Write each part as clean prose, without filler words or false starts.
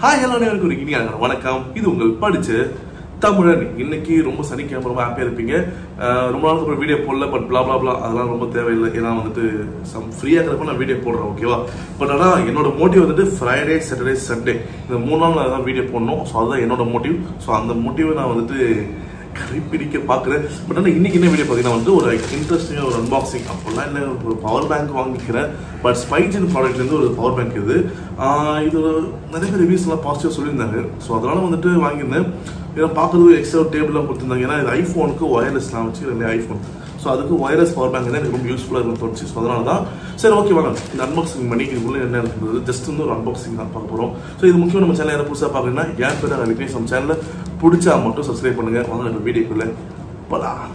Hi hello நேருக்கு ஒரு இனிய வணக்கம். இது உங்கள் படிச்ச தமிழன். இன்னைக்கு ரொம்ப சனிக்கிழமை, ரொம்ப ஹாப்பியாக இருப்பீங்க. ரொம்ப நாளுக்கு அப்புறம் வீடியோ போடல, பட் பிளா பிளா பிளா அதெல்லாம் ரொம்ப தேவையில்லை. ஏன்னா வந்துட்டு ஃப்ரீயாக இருக்கிறப்ப நான் வீடியோ போடுறேன், ஓகேவா? பட் ஆனால் என்னோட மோட்டிவ் வந்துட்டு ஃப்ரைடே, சாட்டர்டே, சண்டே இந்த 3 நாள் நான் தான் வீடியோ போடணும். ஸோ அதுதான் என்னோட மோட்டிவ். ஸோ அந்த மோட்டிவை நான் வந்துட்டு கடைப்பிடிக்க பார்க்குறேன். பட் ஆனால் இன்னைக்கு என்ன வீடியோ பார்த்தீங்கன்னா வந்து ஒரு இன்ட்ரெஸ்டிங்காக ஒரு அன்பாக்சிங். அப்போல்லாம் இல்லை, ஒரு பவர் பேங்க் வாங்கிக்கிறேன். பட் ஸ்பைஜன் ப்ராடக்ட்லேருந்து ஒரு பவர் பேங்க் இது நிறைய பேர் ரிவ்யூஸ்லாம் பாசிட்டிவாக சொல்லியிருந்தாங்க. ஸோ அதனால் வந்துட்டு வாங்கியிருந்தேன். இதை பார்க்குறது எக்ஸ்ட்ரா டேபிளாக கொடுத்துருந்தாங்க. ஏன்னா இது ஐஃபோனுக்கு ஒயர்லெஸ்லாம் வச்சு இல்லை ஐஃபோன். ஸோ அதுக்கு ஒயர்லெஸ் பவர் பேங்க் தான் எனக்கு ரொம்ப யூஸ்ஃபுல்லாக இருக்கும் தோணுச்சு. ஸோ அதனால தான் சரி ஓகே வாங்க இந்த அன்பாக்சிங் பண்ணி இதுக்குள்ளே என்ன இருக்குது ஜஸ்ட் வந்து ஒரு அன்பாக்சிங் தான் பார்க்க போகிறோம். ஸோ இது முக்கியம். நம்ம சேனல் யாரும் புதுசாக பார்க்குறீங்கன்னா என் பேர் நான் விக்னேஷ். நம்ம சேனலில் பிடிச்சா மட்டும் சப்ஸ்கிரைப் பண்ணுங்கள். வாங்க இந்த வீடியோக்குள்ளே போகலாம்.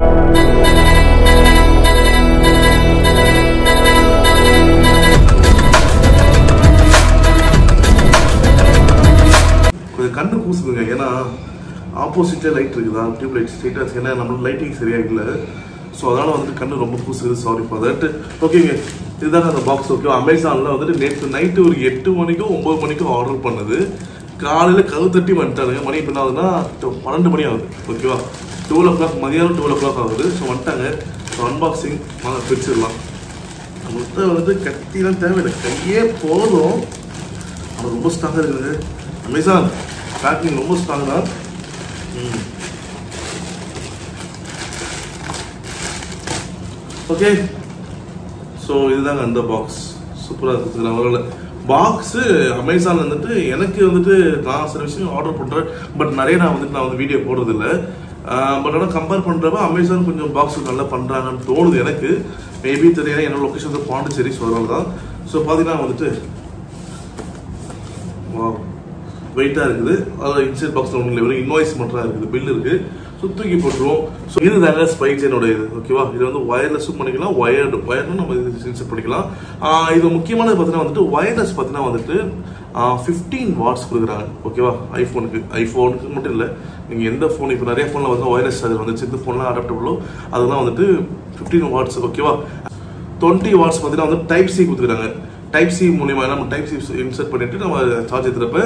கொஞ்சம் கண்ணு கூசுதுங்க. ஏன்னா ஆப்போசிட்டே லைட் இருக்குதா, டியூப் லைட் ஸ்ட்ரெயிட்டாக இருக்குது. ஏன்னா நம்மளுக்கு லைட்டிங் சரியாக இல்லை. ஸோ அதனால் வந்துட்டு கண்ணு ரொம்ப கூசுது. Sorry for that. ஓகேங்க, இதுதாங்க அந்த பாக்ஸ். ஓகே, அமேசானில் வந்துட்டு நேற்று நைட்டு ஒரு 8 மணிக்கும் 9 மணிக்கும் ஆர்டர் பண்ணது. காலையில் கவு தட்டி வந்துட்டானுங்க. மணி இப்போ என்ன ஆகுதுன்னா 12 மணி ஆகுது. ஓகேவா, 12 o'clock, மதியானம் 12 o'clock ஆகுது. ஸோ வந்துட்டாங்க. ஸோ அன்பாக்சிங் வாங்க பிரிச்சிடலாம். நம்மள்கிட்ட வந்துட்டு கத்திலாம் தேவையில்லை, கையே போதும். அது ரொம்ப ஸ்ட்ராங்காக இருக்குது. அமேசான் பேக்கிங் ரொம்ப ஸ்ட்ராங் தான். ஓகே, ஸோ இதுதாங்க அந்த பாக்ஸ். சூப்பராக இருக்குது. அவரோட பாக்ஸு அமேசான் வந்துட்டு எனக்கு வந்துட்டு நான் சில விஷயம் ஆர்டர் பண்ணுறேன். பட் நிறைய நான் வந்து வீடியோ போடுறதில்லை. பட் ஆனால் கம்பேர் பண்ணுறப்ப அமேசான் கொஞ்சம் பாக்ஸ் நல்லா பண்ணுறாங்கன்னு தோணுது எனக்கு. மேபி தெரியல, என்னோட லொக்கேஷன் வந்து பாண்டிச்சேரி. ஸோ அதனால தான். ஸோ பார்த்தீங்கன்னா வந்துட்டு வெயிட்டாக இருக்குது. அதாவது இன்சைட் பாக்ஸில் ஒன்றும் இல்லை, வெறும் இன்வாய்ஸ் மட்டும் இருக்குது, பில் இருக்குது. ஸோ தூக்கி போட்டுருவோம். ஸோ இது தாங்க ஸ்பைஜனோட இது. ஓகேவா, இது வந்து ஒயர்லெஸ்ஸும் பண்ணிக்கலாம், ஒயர்டும் நம்ம இன்செர்ட் பண்ணிக்கலாம். இது முக்கியமானது பார்த்தீங்கன்னா வந்துட்டு ஒயர்லெஸ் பார்த்தீங்கன்னா வந்துட்டு 15 watts கொடுக்குறாங்க. ஓகேவா, ஐஃபோனுக்கு மட்டும் இல்லை, நீங்கள் எந்த ஃபோன் இப்போ நிறைய ஃபோனில் வந்து ஒயர்லெஸ் அது வந்துச்சு. இந்த ஃபோன்லாம் அடாப்டபுளோ அதெல்லாம் வந்துட்டு 15 watts. ஓகேவா, 20 watts பார்த்தீங்கன்னா வந்து டைப் சி கொடுத்துருக்காங்க. டைப் சி மூலியமா நம்ம டைப் சி இன்சர்ட் பண்ணிட்டு நம்ம சார்ஜ் ஏற்றுறப்ப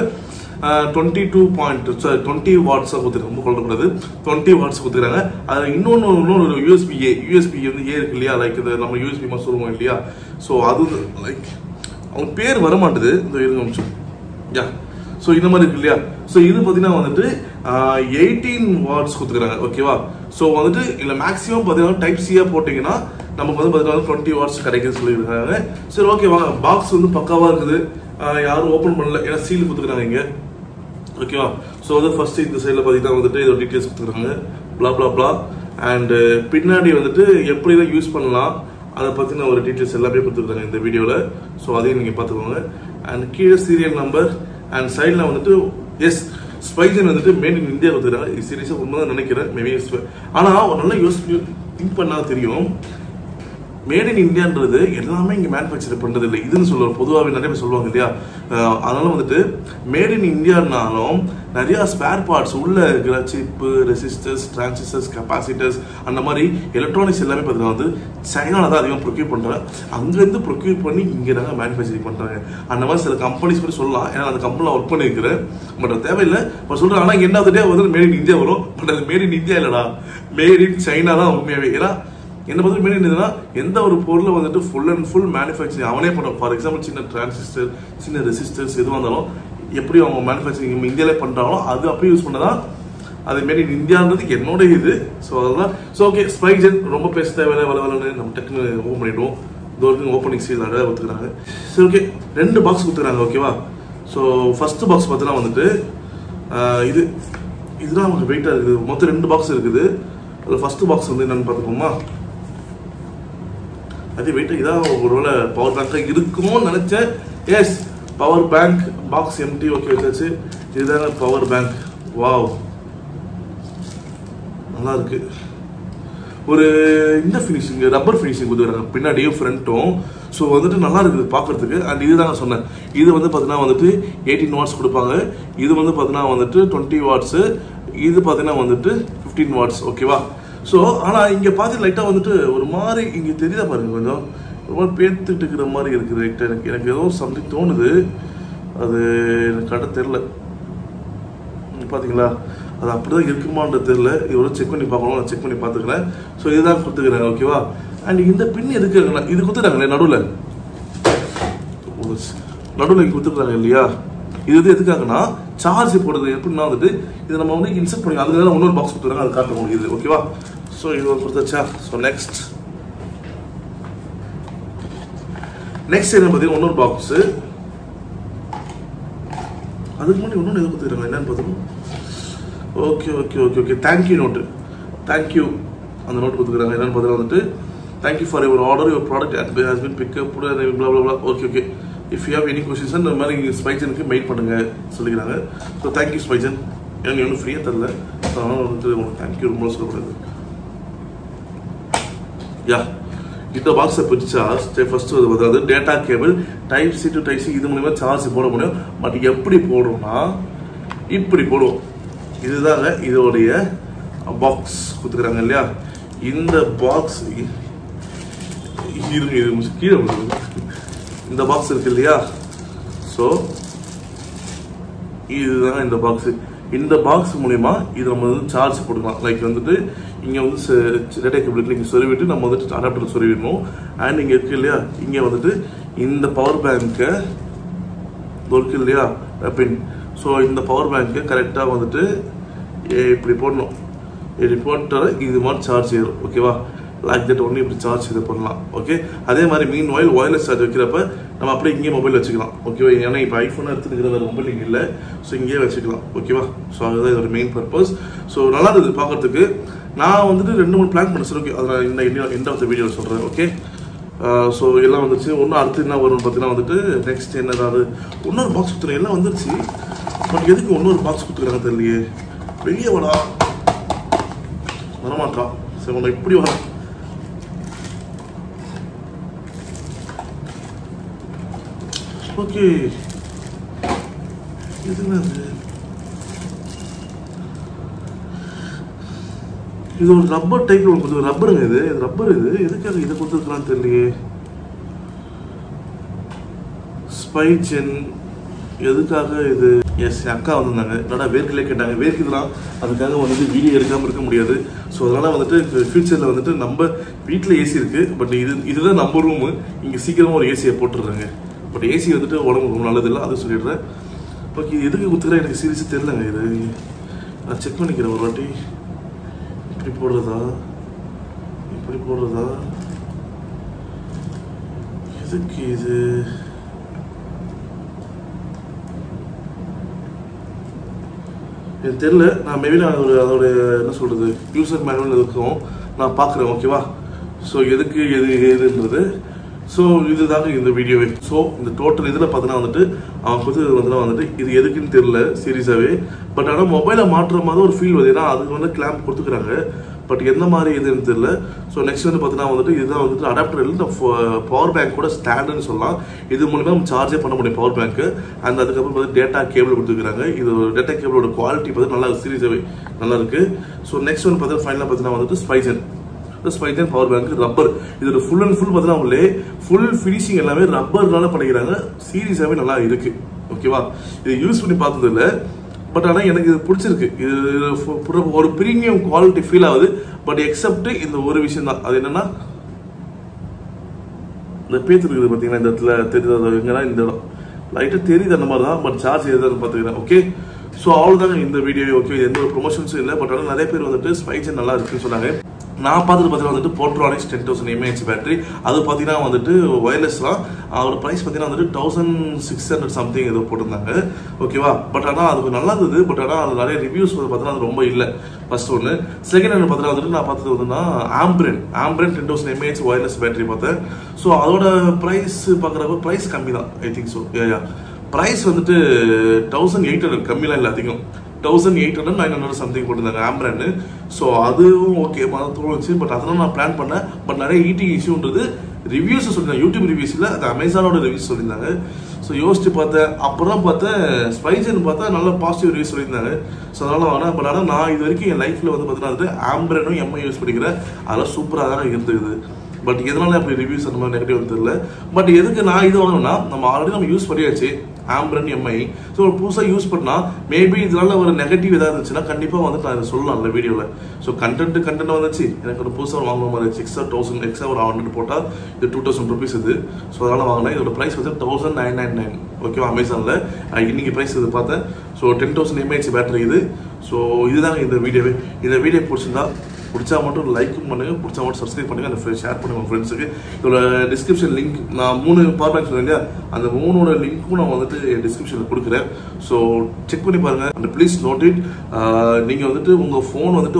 20 watts கொடுத்துருக்காங்க. ரொம்ப கொள்ளக்கூடாது, 20 watts கொடுத்துருக்காங்க. அது இன்னொன்று யூஎஸ்பி வந்து ஏ இருக்கு இல்லையா, லைக் இது நம்ம யூஎஸ்பி மாதிரி சொல்லுவோம் இல்லையா. ஸோ அது லைக் அவங்க பேர் வர மாட்டுது, இந்த இருங்க நிமிஷம். யா, ஸோ இந்த மாதிரி இருக்கு இல்லையா. ஸோ இது பார்த்தீங்கன்னா வந்துட்டு 18 watts கொடுத்துருக்காங்க. ஓகேவா, ஸோ வந்துட்டு இல்லை மேக்ஸிமம் பார்த்தீங்கன்னா டைப் சியாக போட்டிங்கன்னா நமக்கு வந்து பார்த்தீங்கன்னா 20 watts கிடைக்குதுன்னு சொல்லியிருக்காங்க. சரி ஓகே வாங்க. பாக்ஸ் வந்து பக்காவாக இருக்குது. யாரும் ஓப்பன் பண்ணல, ஏன்னா சீல் கொடுத்துருக்காங்க இங்கே. ஓகேவா, ஸோ வந்து ஃபர்ஸ்ட் இந்த சைடில் பார்த்தீங்கன்னா வந்துட்டு இதோட டீட்டெயில்ஸ் கொடுத்துருக்காங்க, பிளா பிளா பிளா. அண்டு பின்னாடி வந்துட்டு எப்படிலாம் யூஸ் பண்ணலாம் அதை பற்றின ஒரு டீட்டெயில்ஸ் எல்லாமே கொடுத்துருக்காங்க இந்த வீடியோவில். ஸோ அதையும் நீங்கள் பார்த்துக்கோங்க. அண்ட் கீழே சீரியல் நம்பர் அண்ட் சைடில் வந்துட்டு ஸ்பைஜன் வந்துட்டு மேட் இன் இந்தியா கொடுத்துருக்காங்க. இது சீரியஸாக உண்மை தான் நினைக்கிறேன். மேபி ஆனால் ஒரு நல்லா யோசிச்சு திங்க் பண்ணால் தெரியும், மேட் இன் இந்தியான்றது எல்லாமே இங்கே மேனுஃபேக்சர் பண்ணுறது இல்லை. இதுன்னு சொல்லுவாங்க பொதுவாகவே நிறைய பேர் சொல்லுவாங்க இல்லையா. அதனால வந்துட்டு மேட் இன் இந்தியானாலும் நிறையா ஸ்பேர் பார்ட்ஸ் உள்ள இருக்கிற சிப்பு, ரெசிஸ்டர்ஸ், டிரான்சிஸ்டர்ஸ், கெப்பாசிட்டர்ஸ், அந்த மாதிரி எலக்ட்ரானிக்ஸ் எல்லாமே பார்த்தீங்கன்னா வந்து சைனாவில் தான் அதிகமாக ப்ரொக்யூர் பண்ணுறாங்க. அங்கேருந்து ப்ரொக்யூர் பண்ணி இங்கே தாங்க மேனுஃபேக்சரிங் பண்ணுறாங்க. அந்த மாதிரி சில கம்பெனிஸ் பற்றி சொல்லலாம். ஏன்னா அந்த கம்பெனியில் ஒர்க் பண்ணியிருக்கிறேன். பட் அது தேவையில்லை. பட் சொல்கிறேன், ஆனால் என்ன டே வந்து மேட் இன் இந்தியா வரும். பட் அது மேட் இன் இந்தியா இல்லைடா, மேட் இன் சைனா தான் உண்மையாகவே. ஏன்னா என்ன பார்த்து மெயின் என்னதுன்னா எந்த ஒரு பொருளை வந்துட்டு ஃபுல் அண்ட் ஃபுல் மேனுஃபேக்சரிங் அவனே பண்ணுவோம். ஃபார் எக்ஸாம்பிள் சின்ன டிரான்சிஸ்டர், சின்ன ரெசிஸ்டர்ஸ் எதுவாக இருந்தாலும் எப்படி அவங்க மேனுஃபேக்சரிங் இந்தியாவிலே பண்ணுறாங்களோ அது அப்படியே யூஸ் பண்ணதான் அது மாரி இந்தியான்றது என்னோட இது. ஸோ அதெல்லாம் ஸோ ஓகே. ஸ்பைஜன் ரொம்ப பேச தேவையில்லை, வரன்னு நம்ம டக்குன்னு ஓப்பன் பண்ணிவிடுவோம். இது வரைக்கும் ஓப்பனிங் சீல் அழகாக கொடுத்துக்கிறாங்க. சரி ஓகே, 2 பாக்ஸ் கொடுத்துக்கிறாங்க. ஓகேவா, ஸோ ஃபர்ஸ்ட் பாக்ஸ் பார்த்தீங்கன்னா வந்துட்டு இதுதான் நமக்கு வெயிட்டாக இருக்குது. மொத்தம் 2 பாக்ஸ் இருக்குது. அதில் ஃபர்ஸ்ட் பாக்ஸ் வந்து என்னென்னு பார்த்துக்கோமா. அது வெயிட் இதான் ஒருவேளை பவர் பேங்காக இருக்குமோன்னு நினச்சேன். Yes, power bank box empty. Okay வச்சாச்சு. இதுதாங்க பவர் பேங்க். வாவ், நல்லா இருக்கு. ஒரு இந்த ஃபினிஷிங், ரப்பர் ஃபினிஷிங் கொடுத்துருக்காங்க பின்னாடியும் ஃப்ரண்ட்டும். ஸோ வந்துட்டு நல்லா இருக்குது பார்க்கறதுக்கு. அண்ட் இதுதாங்க சொன்னேன், இது வந்து பார்த்தீங்கன்னா வந்துட்டு 18 watts கொடுப்பாங்க. இது வந்து பார்த்தீங்கன்னா வந்துட்டு 20 watts. இது பார்த்தீங்கன்னா வந்துட்டு 15 watts. ஓகேவா, ஸோ ஆனால் இங்கே பார்த்து லைட்டாக வந்துட்டு ஒரு மாதிரி இங்கே தெரியுதா பாருங்க, கொஞ்சம் ரொம்ப பேத்துட்டு இருக்கிற மாதிரி இருக்குது. ரைட்டாக எனக்கு ஏதோ சம்திங் தோணுது. அது எனக்கு கடை தெரில. பார்த்தீங்களா, அது அப்படி தான் இருக்குமான்றது தெரியல. இதோட செக் பண்ணி பார்க்கணும், நான் செக் பண்ணி பார்த்துக்கிறேன். ஸோ இதுதான் கொடுத்துக்கிறாங்க. ஓகேவா. அண்ட் இந்த பின் எதுக்கு இது கொடுத்துட்டாங்களே நடுவில் கொடுத்துருக்காங்க இல்லையா, இது எதுக்காகனா சார்ஜ் போடுறது எப்படின்னா வந்துட்டு இதை நம்ம வந்து இன்சர்ட் பண்ணி அதுக்கு தான் இன்னொரு பாக்ஸ் கொடுத்துருக்காங்க, அது காட்ட முடியுது. ஓகேவா. ஸோ இது ஒரு கொடுத்தாச்சா. ஸோ நெக்ஸ்ட் என்ன பார்த்தீங்கன்னா இன்னொரு பாக்ஸு. அதுக்கு முன்னாடி இன்னொன்று எது கொடுத்துருக்காங்க என்னன்னு பார்த்தோம். ஓகே தேங்க்யூ நோட்டு, தேங்க்யூ அந்த நோட்டு கொடுத்துருக்காங்க. என்னன்னு பார்த்தீங்கன்னா வந்துட்டு thank you for your order, your product has been pickup blah. Okay if you have any questions இந்த மாதிரி ஸ்பைஜனுக்கு மெயில் பண்ணுங்க சொல்லிக்கிறாங்க. ஸோ தேங்க்யூ ஸ்பைஜன், எனக்கு ஒன்றும் ஃப்ரீயாக தரல, அதனால வந்துட்டு உங்களுக்கு தேங்க்யூ ரொம்ப சொல்லக்கூடாது. யா இந்த பாக்ஸை பிரிச்சா ஃபர்ஸ்ட் அதாவது data cable type C to type C இது மூலமா சார்ஜ் போட முடியும். பட் எப்படி போடுறோம்னா இப்படி போடுவோம். இதுதாங்க இதோடைய பாக்ஸ் கொடுத்துக்கிறாங்க இல்லையா. இந்த பாக்ஸ் கீழே இந்த பாக்ஸ் இருக்கு இல்லையா. ஸோ இதுதாங்க இந்த பாக்ஸ். இந்த பாக்ஸ் மூலமா இது நம்ம வந்து சார்ஜ் போட்டுக்கலாம். லைக் வந்துட்டு இங்கே வந்து டேட்டா கேபிள் இங்கே சொருவிட்டு நம்ம வந்துட்டு அடாப்டர் சொருவிடணும். அண்ட் இங்கே இருக்கு இல்லையா, இங்கே வந்துட்டு இந்த பவர் பேங்கை இருக்கு இல்லையா பின். ஸோ இந்த பவர் பேங்கை கரெக்டாக வந்துட்டு இப்படி போடணும். இப்படி போட்டால் இது மாதிரி சார்ஜ் ஏறும். ஓகேவா. லைக் தட் ஒன்லி இப்படி சார்ஜ் இது பண்ணலாம். ஓகே. அதே மாதிரி மீன் ஒயர்லெஸ் சார்ஜ் வைக்கிறப்ப நம்ம அப்படியே இங்கே மொபைல் வச்சுக்கலாம். ஓகேவா. ஏன்னா இப்போ ஐஃபோனாக எடுத்துக்கிற வேறு மொபைல் இங்கே இல்லை. ஸோ இங்கேயே வச்சுக்கலாம். ஓகேவா. ஸோ அதுதான் இதோட மெயின் பர்பஸ். ஸோ நல்லா இருந்தது பார்க்கறதுக்கு. நான் வந்துட்டு 2-3 பிளான் பண்ண சார். ஓகே, அதை நான் எண்ட் ஆஃப் த வீடியோ சொல்கிறேன். ஓகே. ஸோ எல்லாம் வந்துருச்சு. ஒன்றும் அடுத்து என்ன வரும்னு பார்த்தீங்கன்னா வந்துட்டு நெக்ஸ்ட் என்ன ஏதாவது இன்னொரு பாக்ஸ் கொடுத்துருங்க. எல்லாம் வந்துருச்சு. பட் எதுக்கு இன்னொரு பாக்ஸ் கொடுத்துருக்காங்க தெரியலையே. வெளியே வாடா, வரமாட்டான். சரி உன்னை இப்படி வர. ஓகே, எதுனா இது ஒரு ரப்பர் டைப்ல ஒன்று ரப்பருங்க. இது ரப்பர். இது எதுக்காக இதை கொடுத்துருக்கலான்னு தெரியலையே. ஸ்பைஜன் எதுக்காக இது? எஸ், அக்கா வந்திருந்தாங்க. என்னடா வேர்க்கிலே கேட்டாங்க. வேர்க்குதுலாம், அதுக்காக வந்துட்டு வீடியோ எடுக்காமல் இருக்க முடியாது. ஸோ அதனால் வந்துட்டு ஃபியூச்சரில் வந்துட்டு நம்ம வீட்டில் ஏசி இருக்குது. பட் இதுதான் நம்ம ரூமு. இங்கே சீக்கிரமாக ஒரு ஏசியை போட்டுடுறாங்க. பட் ஏசி வந்துட்டு உடம்பு ரொம்ப நல்லதில்லை, அது சொல்லிடுறேன். ஓகே, எதுக்கு கொடுத்துக்கிறேன் எனக்கு சீரியஸாக தெரியலங்க. இது நான் செக் பண்ணிக்கிறேன் ஒரு வாட்டி. இப்படி போடுறதா, இப்படி போடுறதா, எதுக்கு இது? எனக்கு தெரியல. நான் மேபி நான் அதோட என்ன சொல்கிறது யூசர் மேனுவல் இருக்கும், நான் பார்க்குறேன். ஓகேவா. ஸோ எதுக்கு எதுன்றது. ஸோ இதுதாங்க இந்த வீடியோவே. ஸோ இந்த டோட்டல் இதில் பார்த்தீங்கன்னா வந்துட்டு அவன் வந்துட்டு இது எதுக்குன்னு தெரியல சீரியஸாகவே. பட் ஆனால் மொபைலை மாற்றுற மாதிரி ஒரு ஃபீல் வருது. ஏன்னா அதுக்கு வந்து கிளாம்ப் கொடுத்துக்கிறாங்க. பட் எந்த மாதிரி இதுன்னு தெரியல. ஸோ நெக்ஸ்ட் வந்து பார்த்தீங்கன்னா வந்துட்டு இதுதான் வந்துட்டு அடாப்டர் இல்லை, பவர் பேங்க் கூட ஸ்டாண்டுன்னு சொல்லலாம். இது மூலமாக நம்ம சார்ஜே பண்ண முடியும் பவர் பேங்க்கு. அண்ட் அதுக்கப்புறம் பார்த்து டேட்டா கேபிள் கொடுத்துருக்காங்க. இது டேட்டா கேபிளோட குவாலிட்டி பார்த்து நல்லா சீரியஸாகவே நல்லா இருக்கு. ஸோ நெக்ஸ்ட் வந்து பார்த்தீங்கன்னா ஃபைனலாக பார்த்தீங்கன்னா வந்துட்டு ஸ்பைஜன் பவர் பேங்க் ரப்பர். இதோட ஃபுல் அண்ட் ஃபுல் பார்த்தீங்கன்னா அவங்களே ஃபுல் ஃபினிஷிங் எல்லாமே ரப்பர்னால பண்ணிக்கிறாங்க. சீரியஸாகவே நல்லா இருக்கு. ஓகேவா. இது யூஸ் பண்ணி பார்த்தது இல்லை. பட் ஆனால் எனக்கு இது பிடிச்சிருக்கு. இது ஒரு ப்ரீமியம் குவாலிட்டி ஃபீல் ஆகுது. பட் எக்ஸப்ட் இந்த ஒரு விஷயம் தான். அது என்னன்னா இந்த பேத்து இருக்குது பார்த்தீங்கன்னா, இந்த இடத்துல தெரியுது எங்கன்னா இந்த இடம் லைட்டாக தெரியுது அந்த மாதிரி தான். பட் சார்ஜ் எதாவது பார்த்துக்கிறேன். ஓகே. ஸோ அவ்வளோதாங்க இந்த வீடியோ. ஓகே, எந்த ஒரு ப்ரொமோஷன்ஸும் இல்லை. பட் ஆனால் நிறைய பேர் வந்துட்டு ஸ்பைஜன் நல்லா இருக்குன்னு சொன்னாங்க. நான் பார்த்துட்டு பார்த்தீங்கன்னா வந்துட்டு போர்ட்ரானிக்ஸ் 10,000 mAh பேட்டரி. அது பார்த்தீங்கன்னா வந்துட்டு ஒயர்லெஸ்லாம். அதோட ப்ரைஸ் பார்த்தீங்கன்னா வந்துட்டு 1600 சம்திங் ஏதோ போட்டிருந்தாங்க. ஓகேவா. பட் ஆனால் அது நல்லா இருந்தது. பட் ஆனால் அது நிறைய ரிவ்யூஸ் பார்த்தீங்கன்னா அது ரொம்ப இல்லை. ஃபர்ஸ்ட் ஒன்று. செகண்ட் ஒன்று பார்த்தீங்கன்னா வந்துட்டு நான் பார்த்தது வந்துன்னா ஆம்பிரன் 10,000 mAh ஒயர்லெஸ் பேட்டரி பார்த்தேன். ஸோ அதோட ப்ரைஸ் பார்க்குறப்ப ப்ரைஸ் கம்மி தான். I think so. ப்ரைஸ் வந்துட்டு 1800 கம்மிலாம் இல்லை, அதிகம். 1800-900 சம்திங் போட்டிருந்தாங்க ஆம்பிரன்னு. ஸோ அதுவும் ஓகே தோணுச்சு. பட் அதெல்லாம் நான் பிளான் பண்ணேன். பட் நிறைய ஈட்டிங் இஷ்யூன்றது ரிவ்யூஸ் சொல்லியிருந்தாங்க. யூடியூப் ரிவ்யூஸ் இல்லை, அது அமேசானோட ரிவ்யூஸ் சொல்லியிருந்தாங்க. ஸோ யோசிச்சு பார்த்தேன். அப்புறம் பார்த்தேன் ஸ்பைஜன் பார்த்தா நல்ல பாசிட்டிவ் ரிவ்யூஸ் சொல்லியிருந்தாங்க. ஸோ அதனால வாங்கினேன். பட் ஆனால் நான் இது வரைக்கும் என் லைஃப்பில் வந்து பார்த்தீங்கன்னா ஆம்பிரனும் எம்ஐ யூஸ் பண்ணிக்கிறேன். அதெல்லாம் சூப்பராக தானே இருந்தது. பட் எதனால அப்படி ரிவ்யூஸ் அந்த மாதிரி நெகட்டிவ் தெரியல. பட் எதுக்கு நான் இது வாங்கினேன்னா, நம்ம ஆல்ரெடி யூஸ் பண்ணியாச்சு. Ambrane MI. ஸோ புதுசாக யூஸ் பண்ணால் மேபி இதனால ஒரு நெகட்டிவ் ஏதாவது இருந்துச்சுன்னா கண்டிப்பாக வந்துட்டு நான் இதை சொல்லலாம் அந்த வீடியோவில். ஸோ கண்டென்ட் வந்துச்சு, எனக்கு ஒரு புதுசாக வாங்குற மாதிரி இருந்துச்சு. எக்ஸ்ட்ரா 1000 எக்ஸ்ட்ரா ஒரு 100 போட்டால் இது 2000 rupees இது. ஸோ அதனால் வாங்கினேன். இதோட ப்ரைஸ் வந்து 1999. ஓகேவா, அமேசானில் இன்னைக்கு ப்ரைஸ் இது பார்த்தேன். ஸோ 10,000 mAh பேட்டரி இது. ஸோ இதுதாங்க இந்த வீடியோவே. இந்த வீடியோ பிடிச்சா மட்டும் லைக்கும் பண்ணுங்க, பிடிச்சா மட்டும் சப்ஸ்கிரைப் பண்ணுங்க, அந்த ஷேர் பண்ணுங்க உங்கள் ஃப்ரெண்ட்ஸுக்கு. இதோட டிஸ்கிரிப்ஷன் லிங்க் நான் 3 பவர் பேங்க் சொன்னேன் இல்லையா, அந்த 3ஓட லிங்க்கும் நான் வந்துட்டு டிஸ்கிரிப்ஷனில் கொடுக்குறேன். ஸோ செக் பண்ணி பாருங்க. அண்ட் ப்ளீஸ் நோட் இட், நீங்கள் வந்துட்டு உங்கள் ஃபோன் வந்துட்டு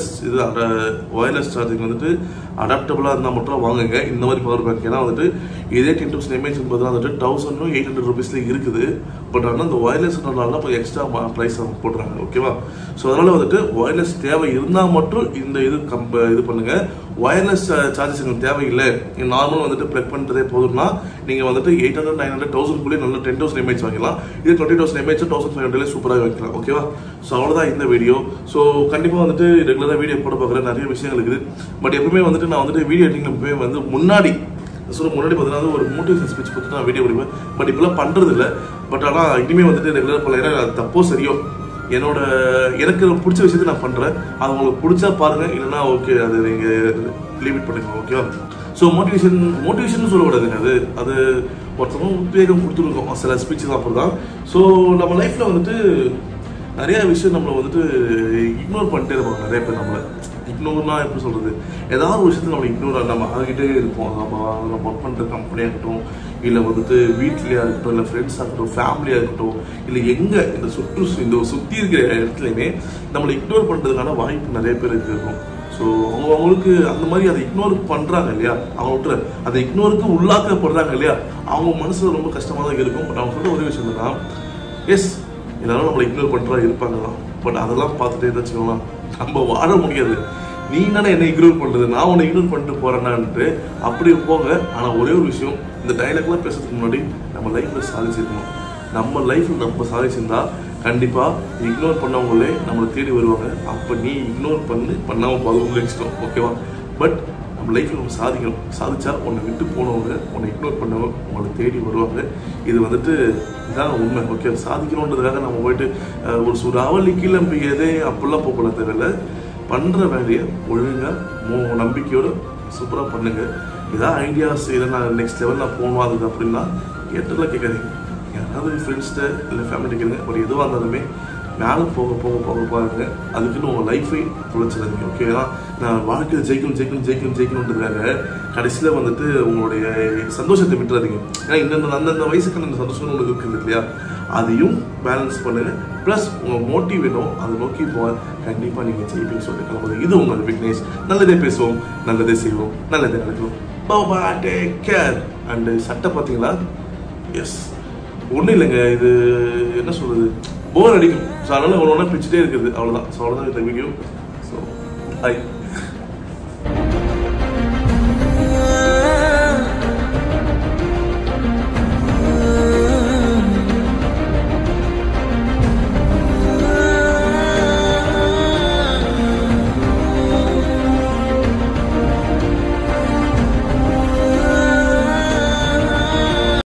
ஒயர்லெஸ் சார்ஜிங் வந்துட்டு அடாப்டபுளாக இருந்தால் மட்டும் வாங்குங்க இந்த மாதிரி பவர் பேங்க். ஏன்னா வந்துட்டு இதே 10,000 mAh என்பது வந்துட்டு 1800 rupeesல இருக்குது. பட் ஆனால் அந்த ஒயர்லெஸ்னால இப்போ எக்ஸ்ட்ரா ப்ரைஸ் அவங்க போடுறாங்க. ஓகேவா, ஸோ அதனால் வந்துட்டு ஒயர்லெஸ் தேவை இருந்தால் மட்டும் இந்த இது பண்ணுங்க. ஒயர்லெஸ் சார்ஜஸ் எனக்கு தேவையில்லை, நார்மல் வந்துட்டு பிளக் பண்ணுறதே போதும்னா நீங்கள் வந்துட்டு 800, 900, 1000 நல்ல 10,000 mAh வாங்கிக்கலாம். இது 20,000 mAh 1500 சூப்பராக வைக்கலாம். ஓகேவா, ஸோ அவ்வளோதான் இந்த வீடியோ. ஸோ கண்டிப்பாக வந்துட்டு ரெகுலராக வீடியோ போட பார்க்குறேன், நிறைய விஷயங்கள் இருக்குது. பட் எப்பவுமே வந்துட்டு நான் வந்துட்டு வீடியோ எடிட்டிங் வந்து முன்னாடி பார்த்தீங்கன்னா ஒரு மோட்டிவேஷன் ஸ்பீச் கொடுத்து நான் வீடியோ முடிப்பேன். பட் இப்பெல்லாம் பண்ணுறது இல்லை. பட் ஆனால் இனிமேல் வந்துட்டு ரெகுலராக பண்ணல. ஏன்னா தப்போ சரியோ எனக்கு பிடிச்ச விஷயத்தை நான் பண்ணுறேன். அது உங்களுக்கு பிடிச்சா பாருங்க, இல்லைன்னா ஓகே அது நீங்கள் லிமிட் பண்ணுங்க. ஓகேவா, ஸோ மோட்டிவேஷன் சொல்லக்கூடாதுங்க. அது ஒருத்தவங்க உத்வேகம் கொடுத்துருக்கோம் சில ஸ்பீச் தான் அப்படி தான். ஸோ நம்ம லைஃப்பில் வந்துட்டு நிறைய விஷயம் நம்மளை வந்துட்டு இக்னோர் பண்ணிட்டே இருப்பாங்க நிறைய பேர். நம்மளை இக்னோர்னா எப்படி சொல்கிறது, ஏதாவது ஒரு விஷயத்தில் நம்ம இக்னோர் நம்ம ஆகிட்டே இருப்போம். நம்ம ஒர்க் பண்ணுற கம்பெனியாக இருக்கட்டும், இல்லை வந்துட்டு வீட்லேயா இருக்கட்டும், இல்லை ஃப்ரெண்ட்ஸாக இருக்கட்டும், ஃபேமிலியாக இருக்கட்டும், இல்லை எங்கே இந்த சுற்றி இருக்கிற இடத்துலையுமே நம்மளை இக்னோர் பண்ணுறதுக்கான வாய்ப்பு நிறைய பேர் இருக்கும். ஸோ அவங்களுக்கு அந்த மாதிரி அதை இக்னோர் பண்ணுறாங்க இல்லையா, அவங்க அதை இக்னோருக்கு உள்ளாக்கப்படுறாங்க இல்லையா, அவங்க மனசில் ரொம்ப கஷ்டமாக தான் இருக்கும். பட் அவங்க சொல்கிற ஒரே விஷயம் என்னன்னா, எஸ் எல்லாரும் நம்மளை இக்னோர் பண்ணுறா இருப்பாங்க தான். பட் அதெல்லாம் பார்த்துட்டே வச்சுக்கோங்களா, நம்ம வாழ முடியாது. நீ தானே என்னை இக்னோர் பண்ணுறது, நான் உன்னை இக்னோர் பண்ணிட்டு போகிறேன்னான்ட்டு அப்படி போங்க. ஆனால் ஒரே ஒரு விஷயம், இந்த டைலாக்லாம் பேசுறதுக்கு முன்னாடி நம்ம லைஃப்பில் சாதிச்சிருக்கணும். நம்ம லைஃப்பில் நம்ம சாதிச்சிருந்தா கண்டிப்பாக இக்னோர் பண்ணவங்களே நம்மளை தேடி வருவாங்க. அப்போ நீ இக்னோர் பண்ணாமல் போதும் இஷ்டம். ஓகேவா, பட் நம்ம லைஃப்பில் நம்ம சாதிக்கணும். சாதிச்சா உன்னை விட்டு போனவங்க, உன்னை இக்னோர் பண்ணவங்க உங்களை தேடி வருவாங்க. இது வந்துட்டு இதான் உண்மை. ஓகே, சாதிக்கணுன்றதுக்காக நம்ம போயிட்டு ஒரு அவலி கீழே நம்பிக்கையதே அப்படிலாம் போகலாம் தேவையில்லை. பண்ணுற வேலையை ஒழுங்காக நம்பிக்கையோடு சூப்பராக பண்ணுங்கள். இதான் ஐடியாஸ், இதை நான் நெக்ஸ்ட் லெவல் நான் போகணும் அதுக்கு அப்படின்னா கேட்டுலாம் கேட்காதீங்க. யாராவது ஃப்ரெண்ட்ஸ்கிட்ட இல்லை ஃபேமிலிட்ட கேளுங்க. ஒரு எதுவாக இருந்தாலுமே மேலே போக பாருங்க. அதுக்குன்னு உங்கள் லைஃபை தொலைச்சிடாதீங்க. ஓகே, ஏன்னா நான் வாழ்க்கையில் ஜெயிக்கணுன்றதுக்காக கடைசியில் வந்துட்டு உங்களுடைய சந்தோஷத்தை விட்டுறாதீங்க. ஏன்னா அந்தந்த வயசுக்கு அந்த சந்தோஷம் உங்களுக்கு இருக்குது இல்லையா, அதையும் பேலன்ஸ் பண்ணுங்கள். ப்ளஸ் உங்கள் மோட்டிவ் வேணும், அதை நோக்கி போக கண்டிப்பாக நீங்கள் ஜெயிப்பீங்கன்னு சொல்லிட்டு கிளம்புது. இது உங்கள் விக்னேஷ். நல்லதே பேசுவோம், நல்லதே செய்வோம், நல்லதே நடக்கும். Take care. அண்டு சட்டை பார்த்தீங்களா, எஸ் ஒன்றும் இல்லைங்க, இது என்ன சொல்கிறது, போர் அடிக்கும். ஸோ அதனால் ஒன்று பிச்சுட்டே இருக்குது, அவ்வளோதான். ஸோ அவ்வளோதான் இந்த வீடியோ. So hi.